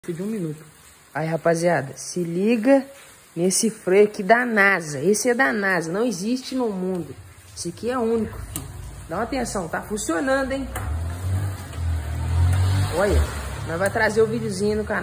De 1 minuto. Aí, rapaziada, se liga nesse freio aqui da NASA. Esse é da NASA, não existe no mundo. Esse aqui é único, filho. Dá uma atenção, tá funcionando, hein? Olha, nós vai trazer o videozinho no canal.